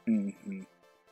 Mhm.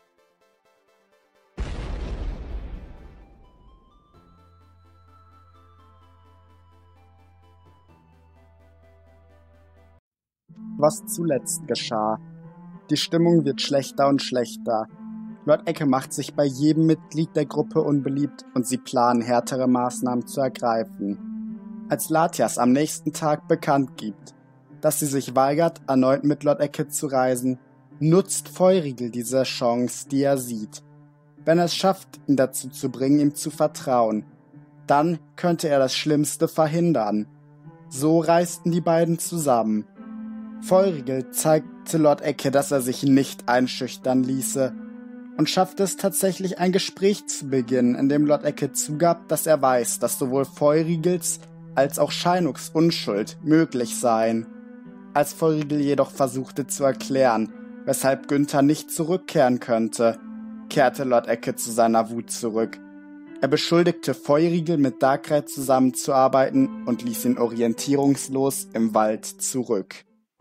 Was zuletzt geschah. Die Stimmung wird schlechter und schlechter. Lord Ecke macht sich bei jedem Mitglied der Gruppe unbeliebt und sie planen, härtere Maßnahmen zu ergreifen. Als Latias am nächsten Tag bekannt gibt, dass sie sich weigert, erneut mit Lord Ecke zu reisen, nutzt Feurigel diese Chance, die er sieht. Wenn er es schafft, ihn dazu zu bringen, ihm zu vertrauen, dann könnte er das Schlimmste verhindern. So reisten die beiden zusammen. Feurigel zeigte Lord Ecke, dass er sich nicht einschüchtern ließe und schaffte es tatsächlich, ein Gespräch zu beginnen, in dem Lord Ecke zugab, dass er weiß, dass sowohl Feurigels als auch Scheinuks Unschuld möglich seien. Als Feurigel jedoch versuchte zu erklären, weshalb Günther nicht zurückkehren könnte, kehrte Lord Ecke zu seiner Wut zurück. Er beschuldigte Feurigel, mit Darkrai zusammenzuarbeiten und ließ ihn orientierungslos im Wald zurück.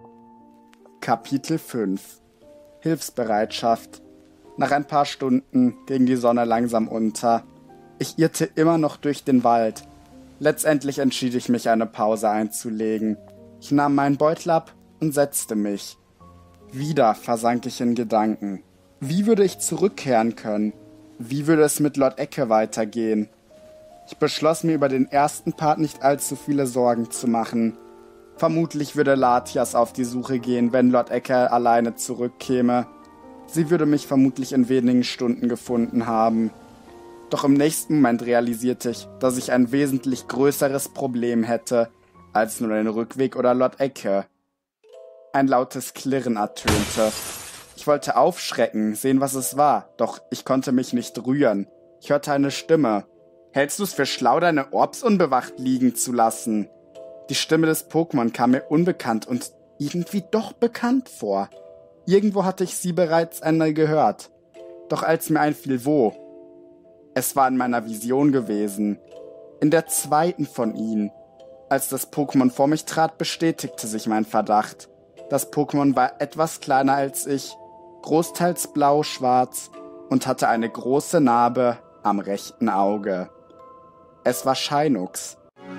Kapitel 5 Hilfsbereitschaft. Nach ein paar Stunden ging die Sonne langsam unter. Ich irrte immer noch durch den Wald. Letztendlich entschied ich mich, eine Pause einzulegen. Ich nahm meinen Beutel ab und setzte mich. Wieder versank ich in Gedanken. Wie würde ich zurückkehren können? Wie würde es mit Lord Ecke weitergehen? Ich beschloss mir, über den ersten Part nicht allzu viele Sorgen zu machen. Vermutlich würde Latias auf die Suche gehen, wenn Lord Ecke alleine zurückkäme. Sie würde mich vermutlich in wenigen Stunden gefunden haben. Doch im nächsten Moment realisierte ich, dass ich ein wesentlich größeres Problem hätte, als nur den Rückweg oder Lord Ecke. Ein lautes Klirren ertönte. Ich wollte aufschrecken, sehen, was es war, doch ich konnte mich nicht rühren. Ich hörte eine Stimme. Hältst du's für schlau, deine Orbs unbewacht liegen zu lassen? Die Stimme des Pokémon kam mir unbekannt und irgendwie doch bekannt vor. Irgendwo hatte ich sie bereits einmal gehört. Doch als mir einfiel, wo? Es war in meiner Vision gewesen. In der zweiten von ihnen. Als das Pokémon vor mich trat, bestätigte sich mein Verdacht. Das Pokémon war etwas kleiner als ich, großteils blau-schwarz und hatte eine große Narbe am rechten Auge. Es war Scheinux.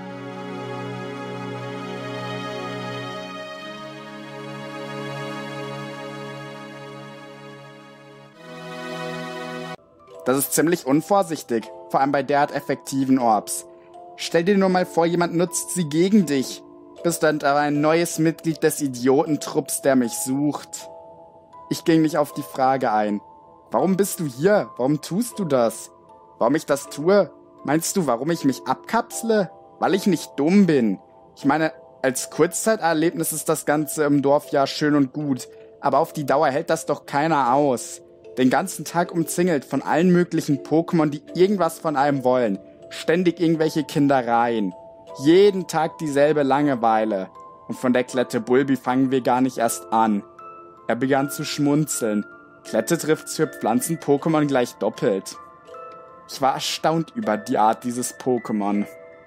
Das ist ziemlich unvorsichtig, vor allem bei derart effektiven Orbs. Stell dir nur mal vor, jemand nutzt sie gegen dich. Bist dann aber ein neues Mitglied des Idiotentrupps, der mich sucht. Ich ging nicht auf die Frage ein. Warum bist du hier? Warum tust du das? Warum ich das tue? Meinst du, warum ich mich abkapsle? Weil ich nicht dumm bin. Ich meine, als Kurzzeiterlebnis ist das Ganze im Dorf ja schön und gut, aber auf die Dauer hält das doch keiner aus. Den ganzen Tag umzingelt von allen möglichen Pokémon, die irgendwas von einem wollen. Ständig irgendwelche Kindereien. Jeden Tag dieselbe Langeweile. Und von der Klette Bulbi fangen wir gar nicht erst an. Er begann zu schmunzeln. Klette trifft für Pflanzen-Pokémon gleich doppelt. Ich war erstaunt über die Art dieses Pokémon.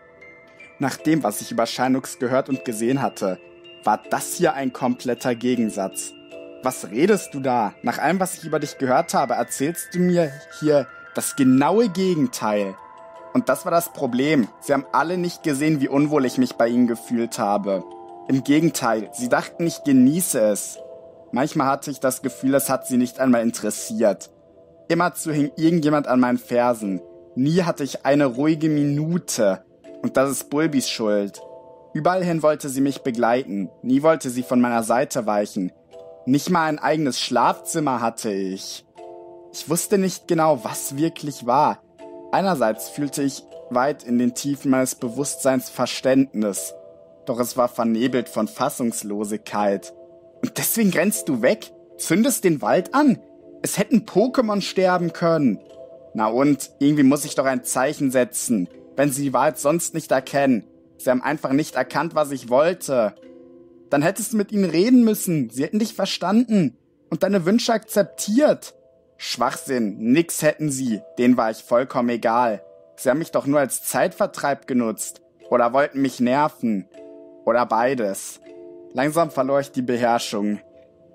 Nach dem, was ich über Scheinux gehört und gesehen hatte, war das hier ein kompletter Gegensatz. Was redest du da? Nach allem, was ich über dich gehört habe, erzählst du mir hier das genaue Gegenteil. Und das war das Problem. Sie haben alle nicht gesehen, wie unwohl ich mich bei ihnen gefühlt habe. Im Gegenteil, sie dachten, ich genieße es. Manchmal hatte ich das Gefühl, es hat sie nicht einmal interessiert. Immerzu hing irgendjemand an meinen Fersen. Nie hatte ich eine ruhige Minute. Und das ist Bulbis Schuld. Überall hin wollte sie mich begleiten. Nie wollte sie von meiner Seite weichen. Nicht mal ein eigenes Schlafzimmer hatte ich. Ich wusste nicht genau, was wirklich war. Einerseits fühlte ich weit in den Tiefen meines Bewusstseins Verständnis. Doch es war vernebelt von Fassungslosigkeit. Und deswegen rennst du weg? Zündest den Wald an? Es hätten Pokémon sterben können. Na und, irgendwie muss ich doch ein Zeichen setzen, wenn sie die Wahrheit sonst nicht erkennen. Sie haben einfach nicht erkannt, was ich wollte. Dann hättest du mit ihnen reden müssen. Sie hätten dich verstanden und deine Wünsche akzeptiert. Schwachsinn, nix hätten sie. Denen war ich vollkommen egal. Sie haben mich doch nur als Zeitvertreib genutzt. Oder wollten mich nerven. Oder beides. Langsam verlor ich die Beherrschung.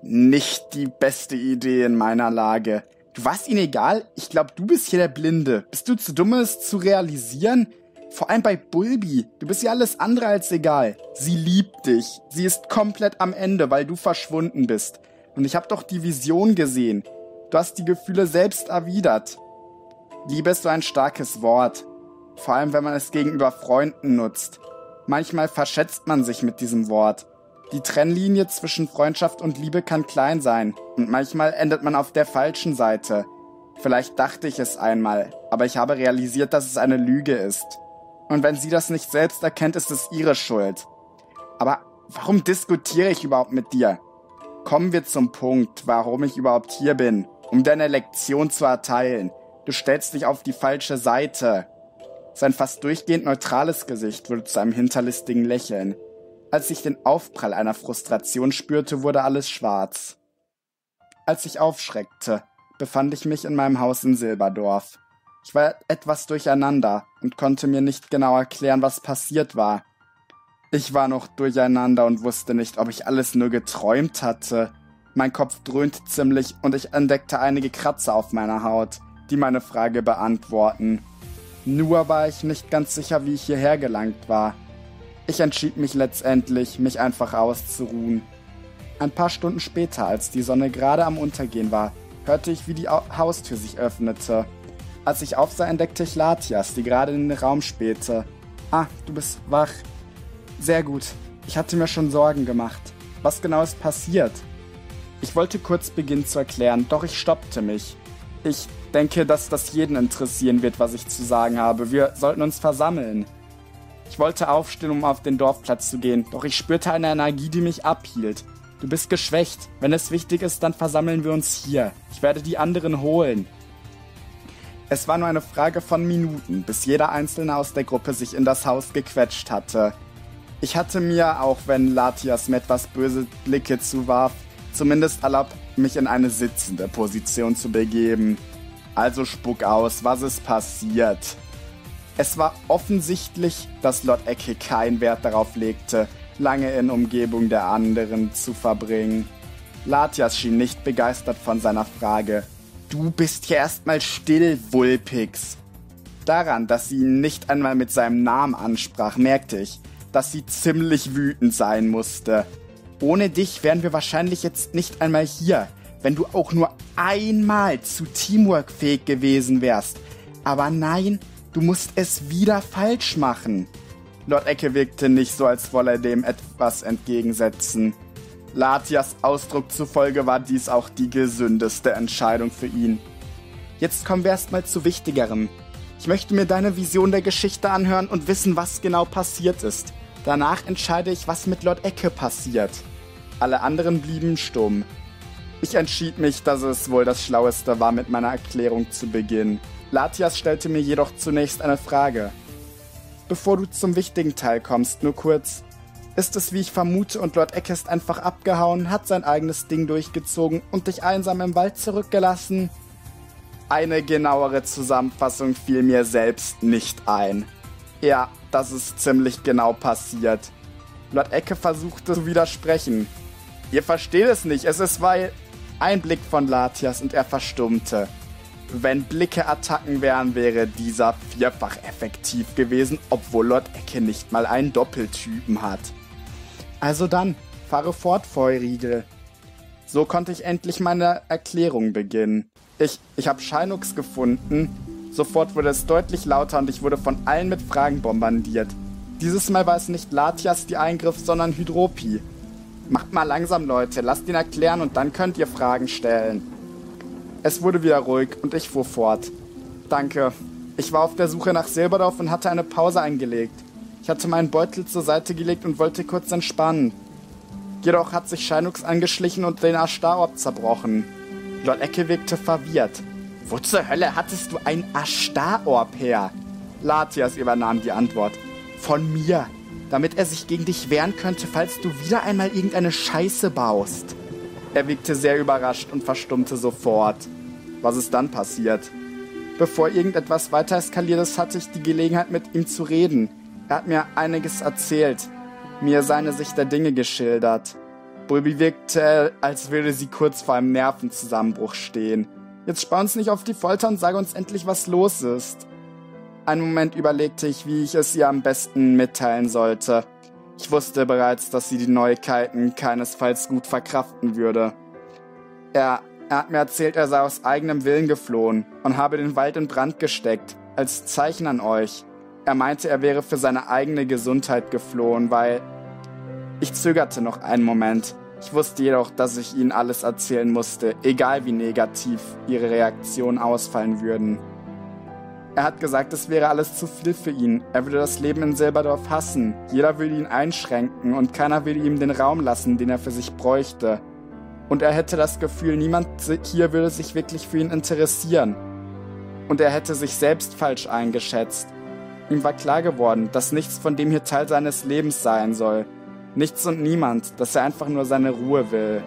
Nicht die beste Idee in meiner Lage. Du warst ihnen egal? Ich glaube, du bist hier der Blinde. Bist du zu dumm, es zu realisieren? Vor allem bei Bulbi. Du bist ihr alles andere als egal. Sie liebt dich. Sie ist komplett am Ende, weil du verschwunden bist. Und ich habe doch die Vision gesehen. Du hast die Gefühle selbst erwidert. Liebe ist so ein starkes Wort. Vor allem, wenn man es gegenüber Freunden nutzt. Manchmal verschätzt man sich mit diesem Wort. Die Trennlinie zwischen Freundschaft und Liebe kann klein sein. Und manchmal endet man auf der falschen Seite. Vielleicht dachte ich es einmal, aber ich habe realisiert, dass es eine Lüge ist. Und wenn sie das nicht selbst erkennt, ist es ihre Schuld. Aber warum diskutiere ich überhaupt mit dir? Kommen wir zum Punkt, warum ich überhaupt hier bin. Um deine Lektion zu erteilen. Du stellst dich auf die falsche Seite. Sein fast durchgehend neutrales Gesicht wurde zu einem hinterlistigen Lächeln. Als ich den Aufprall einer Frustration spürte, wurde alles schwarz. Als ich aufschreckte, befand ich mich in meinem Haus in Silberdorf. Ich war etwas durcheinander und konnte mir nicht genau erklären, was passiert war. Ich war noch durcheinander und wusste nicht, ob ich alles nur geträumt hatte. Mein Kopf dröhnte ziemlich und ich entdeckte einige Kratzer auf meiner Haut, die meine Frage beantworten. Nur war ich nicht ganz sicher, wie ich hierher gelangt war. Ich entschied mich letztendlich, mich einfach auszuruhen. Ein paar Stunden später, als die Sonne gerade am Untergehen war, hörte ich, wie die Haustür sich öffnete. Als ich aufsah, entdeckte ich Latias, die gerade in den Raum spähte. Ah, du bist wach. Sehr gut. Ich hatte mir schon Sorgen gemacht. Was genau ist passiert? Ich wollte kurz beginnen zu erklären, doch ich stoppte mich. Ich denke, dass das jeden interessieren wird, was ich zu sagen habe. Wir sollten uns versammeln. Ich wollte aufstehen, um auf den Dorfplatz zu gehen, doch ich spürte eine Energie, die mich abhielt. Du bist geschwächt. Wenn es wichtig ist, dann versammeln wir uns hier. Ich werde die anderen holen. Es war nur eine Frage von Minuten, bis jeder Einzelne aus der Gruppe sich in das Haus gequetscht hatte. Ich hatte mir, auch wenn Latias mir etwas böse Blicke zuwarf, zumindest erlaubt, mich in eine sitzende Position zu begeben. Also spuck aus, was ist passiert? Es war offensichtlich, dass Lord Ecke keinen Wert darauf legte, lange in Umgebung der anderen zu verbringen. Latias schien nicht begeistert von seiner Frage. Du bist hier erstmal still, Wulpix. Daran, dass sie ihn nicht einmal mit seinem Namen ansprach, merkte ich, dass sie ziemlich wütend sein musste. Ohne dich wären wir wahrscheinlich jetzt nicht einmal hier, wenn du auch nur einmal zu Teamwork fähig gewesen wärst. Aber nein, du musst es wieder falsch machen. Lord Ecke wirkte nicht so, als wolle er dem etwas entgegensetzen. Latias Ausdruck zufolge war dies auch die gesündeste Entscheidung für ihn. Jetzt kommen wir erstmal zu Wichtigerem. Ich möchte mir deine Vision der Geschichte anhören und wissen, was genau passiert ist. Danach entscheide ich, was mit Lord Ecke passiert. Alle anderen blieben stumm. Ich entschied mich, dass es wohl das Schlaueste war, mit meiner Erklärung zu beginnen. Latias stellte mir jedoch zunächst eine Frage. Bevor du zum wichtigen Teil kommst, nur kurz. Ist es, wie ich vermute, und Lord Ecke ist einfach abgehauen, hat sein eigenes Ding durchgezogen und dich einsam im Wald zurückgelassen? Eine genauere Zusammenfassung fiel mir selbst nicht ein. Ja, das ist ziemlich genau passiert. Lord Ecke versuchte zu widersprechen. Ihr versteht es nicht, es ist weil... Ein Blick von Latias und er verstummte. Wenn Blicke Attacken wären, wäre dieser vierfach effektiv gewesen, obwohl Lord Ecke nicht mal einen Doppeltypen hat. Also dann, fahre fort, Feurigel. So konnte ich endlich meine Erklärung beginnen. Ich habe Shinox gefunden. Sofort wurde es deutlich lauter und ich wurde von allen mit Fragen bombardiert. Dieses Mal war es nicht Latias, die eingriff, sondern Hydropi. Macht mal langsam, Leute, lasst ihn erklären und dann könnt ihr Fragen stellen. Es wurde wieder ruhig und ich fuhr fort. Danke. Ich war auf der Suche nach Silberdorf und hatte eine Pause eingelegt. Ich hatte meinen Beutel zur Seite gelegt und wollte kurz entspannen. Jedoch hat sich Shinox angeschlichen und den Ashtar-Orb zerbrochen. Lord Ecke wirkte verwirrt. Wo zur Hölle hattest du einen Ashtar-Orb her? Latias übernahm die Antwort. Von mir. Damit er sich gegen dich wehren könnte, falls du wieder einmal irgendeine Scheiße baust. Er wirkte sehr überrascht und verstummte sofort. Was ist dann passiert? Bevor irgendetwas weiter eskaliert ist, hatte ich die Gelegenheit, mit ihm zu reden. Er hat mir einiges erzählt, mir seine Sicht der Dinge geschildert. Bulbi wirkte, als würde sie kurz vor einem Nervenzusammenbruch stehen. Jetzt spann uns nicht auf die Folter und sage uns endlich, was los ist. Einen Moment überlegte ich, wie ich es ihr am besten mitteilen sollte. Ich wusste bereits, dass sie die Neuigkeiten keinesfalls gut verkraften würde. Er hat mir erzählt, er sei aus eigenem Willen geflohen und habe den Wald in Brand gesteckt, als Zeichen an euch. Er meinte, er wäre für seine eigene Gesundheit geflohen, weil... Ich zögerte noch einen Moment. Ich wusste jedoch, dass ich ihnen alles erzählen musste, egal wie negativ ihre Reaktionen ausfallen würden. Er hat gesagt, es wäre alles zu viel für ihn. Er würde das Leben in Silberdorf hassen. Jeder würde ihn einschränken und keiner würde ihm den Raum lassen, den er für sich bräuchte. Und er hätte das Gefühl, niemand hier würde sich wirklich für ihn interessieren. Und er hätte sich selbst falsch eingeschätzt. Ihm war klar geworden, dass nichts von dem hier Teil seines Lebens sein soll. Nichts und niemand, dass er einfach nur seine Ruhe will.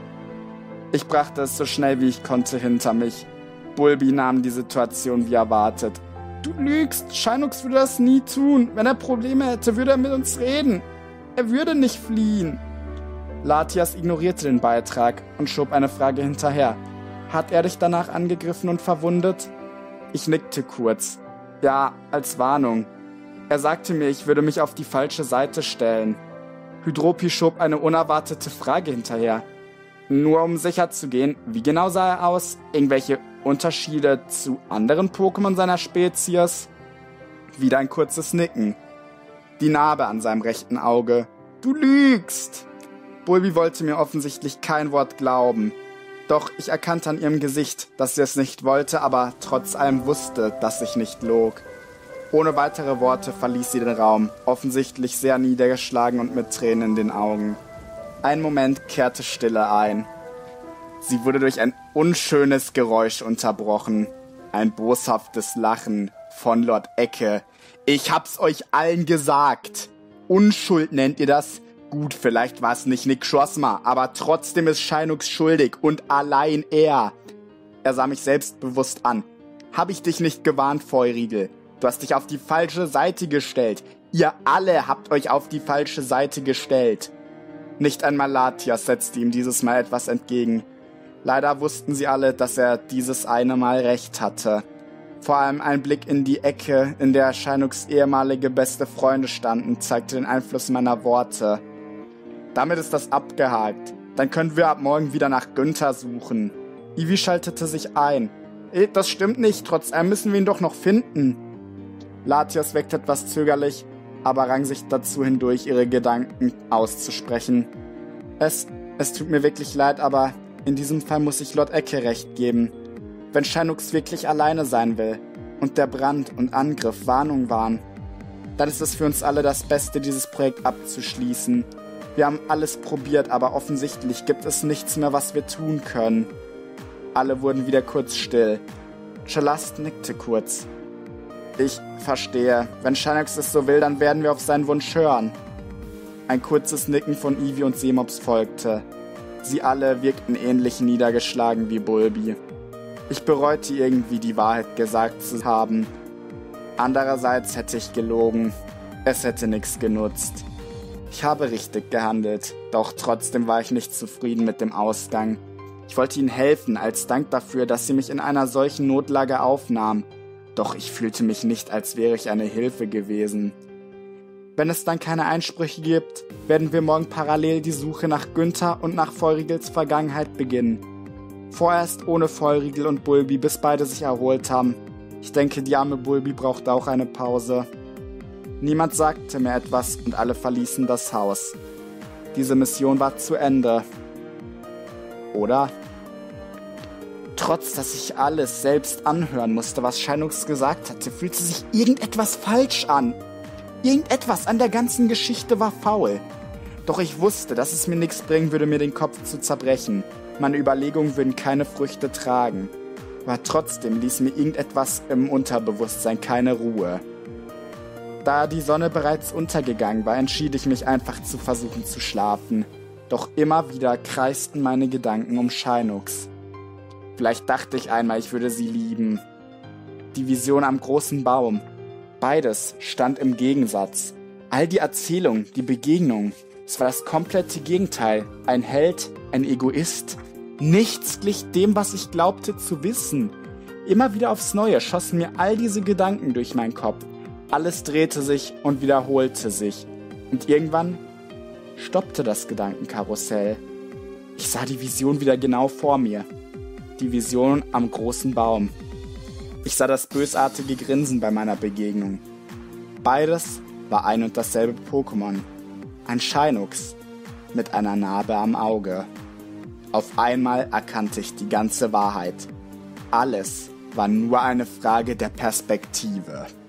Ich brachte es so schnell wie ich konnte hinter mich. Bulbi nahm die Situation wie erwartet. Du lügst, Scheinux würde das nie tun. Wenn er Probleme hätte, würde er mit uns reden. Er würde nicht fliehen. Latias ignorierte den Beitrag und schob eine Frage hinterher. Hat er dich danach angegriffen und verwundet? Ich nickte kurz. Ja, als Warnung. Er sagte mir, ich würde mich auf die falsche Seite stellen. Hydropi schob eine unerwartete Frage hinterher. Nur um sicher zu gehen, wie genau sah er aus? Irgendwelche Unterschiede zu anderen Pokémon seiner Spezies? Wieder ein kurzes Nicken. Die Narbe an seinem rechten Auge. Du lügst! Bulbi wollte mir offensichtlich kein Wort glauben. Doch ich erkannte an ihrem Gesicht, dass sie es nicht wollte, aber trotz allem wusste, dass ich nicht log. Ohne weitere Worte verließ sie den Raum, offensichtlich sehr niedergeschlagen und mit Tränen in den Augen. Ein Moment kehrte Stille ein. Sie wurde durch ein unschönes Geräusch unterbrochen. Ein boshaftes Lachen von Lord Ecke. Ich hab's euch allen gesagt. Unschuld nennt ihr das? Gut, vielleicht war es nicht Nick Schosma, aber trotzdem ist Scheinux schuldig und allein er. Er sah mich selbstbewusst an. Hab ich dich nicht gewarnt, Feurigel? Du hast dich auf die falsche Seite gestellt. Ihr alle habt euch auf die falsche Seite gestellt. Nicht einmal Latias setzte ihm dieses Mal etwas entgegen. Leider wussten sie alle, dass er dieses eine Mal recht hatte. Vor allem ein Blick in die Ecke, in der Scheinux ehemalige beste Freunde standen, zeigte den Einfluss meiner Worte. Damit ist das abgehakt. Dann können wir ab morgen wieder nach Günther suchen. Ivy schaltete sich ein. Das stimmt nicht, trotz allem müssen wir ihn doch noch finden. Latias weckte etwas zögerlich, aber rang sich dazu hindurch, ihre Gedanken auszusprechen. Es tut mir wirklich leid, aber in diesem Fall muss ich Lord Ecke recht geben. Wenn Scheinux wirklich alleine sein will und der Brand und Angriff Warnung waren, dann ist es für uns alle das Beste, dieses Projekt abzuschließen. Wir haben alles probiert, aber offensichtlich gibt es nichts mehr, was wir tun können. Alle wurden wieder kurz still. Chalast nickte kurz. Ich verstehe. Wenn Scheinux es so will, dann werden wir auf seinen Wunsch hören. Ein kurzes Nicken von Ivy und Seemops folgte. Sie alle wirkten ähnlich niedergeschlagen wie Bulbi. Ich bereute irgendwie, die Wahrheit gesagt zu haben. Andererseits hätte ich gelogen. Es hätte nichts genutzt. Ich habe richtig gehandelt, doch trotzdem war ich nicht zufrieden mit dem Ausgang. Ich wollte ihnen helfen, als Dank dafür, dass sie mich in einer solchen Notlage aufnahmen. Doch ich fühlte mich nicht, als wäre ich eine Hilfe gewesen. Wenn es dann keine Einsprüche gibt, werden wir morgen parallel die Suche nach Günther und nach Feurigels Vergangenheit beginnen. Vorerst ohne Feurigel und Bulbi, bis beide sich erholt haben. Ich denke, die arme Bulbi braucht auch eine Pause. Niemand sagte mir etwas und alle verließen das Haus. Diese Mission war zu Ende. Oder? Trotz, dass ich alles selbst anhören musste, was Scheinux gesagt hatte, fühlte sich irgendetwas falsch an. Irgendetwas an der ganzen Geschichte war faul. Doch ich wusste, dass es mir nichts bringen würde, mir den Kopf zu zerbrechen. Meine Überlegungen würden keine Früchte tragen. Aber trotzdem ließ mir irgendetwas im Unterbewusstsein keine Ruhe. Da die Sonne bereits untergegangen war, entschied ich mich einfach zu versuchen zu schlafen. Doch immer wieder kreisten meine Gedanken um Scheinux. Vielleicht dachte ich einmal, ich würde sie lieben. Die Vision am großen Baum. Beides stand im Gegensatz. All die Erzählungen, die Begegnungen, Es war das komplette Gegenteil. Ein Held, ein Egoist. Nichts glich dem, was ich glaubte zu wissen. Immer wieder aufs Neue schossen mir all diese Gedanken durch meinen Kopf. Alles drehte sich und wiederholte sich. Und irgendwann stoppte das Gedankenkarussell. Ich sah die Vision wieder genau vor mir. Die Vision am großen Baum. Ich sah das bösartige Grinsen bei meiner Begegnung. Beides war ein und dasselbe Pokémon. Ein Shinx mit einer Narbe am Auge. Auf einmal erkannte ich die ganze Wahrheit. Alles war nur eine Frage der Perspektive.